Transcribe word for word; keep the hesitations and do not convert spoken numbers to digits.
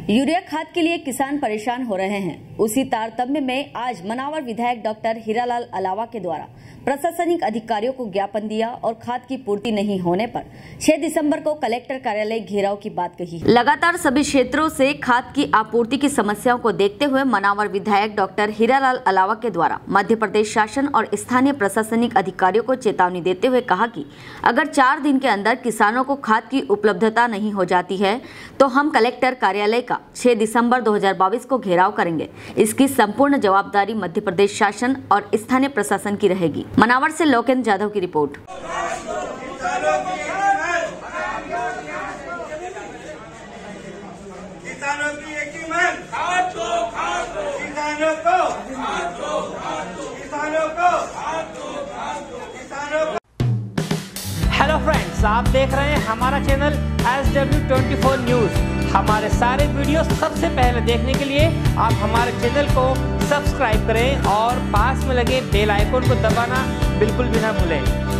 Urea खाद के लिए किसान परेशान हो रहे हैं। उसी तारतम्य में आज मनावर विधायक डॉक्टर हीरालाल अलावा के द्वारा प्रशासनिक अधिकारियों को ज्ञापन दिया और खाद की पूर्ति नहीं होने पर छह दिसंबर को कलेक्टर कार्यालय घेराव की बात कही। लगातार सभी क्षेत्रों से खाद की आपूर्ति की समस्याओं को देखते हुए मनावर विधायक डॉक्टर हीरालाल अलावा के द्वारा मध्य प्रदेश शासन और स्थानीय प्रशासनिक अधिकारियों को चेतावनी देते हुए कहा कि अगर चार दिन के अंदर किसानों को खाद की उपलब्धता नहीं हो जाती है तो हम कलेक्टर कार्यालय का छह दिसंबर दो हज़ार बाईस को घेराव करेंगे। इसकी संपूर्ण जवाबदारी मध्य प्रदेश शासन और स्थानीय प्रशासन की रहेगी। मनावर से लोकेंद्र जाधव की रिपोर्ट। हेलो फ्रेंड्स, आप देख रहे हैं हमारा channel S W twenty four news. हमारे सारे वीडियो सबसे पहले देखने के लिए आप हमारे चैनल को सब्सक्राइब करें और पास में लगे बेल आइकन को दबाना बिल्कुल भी ना भूलें।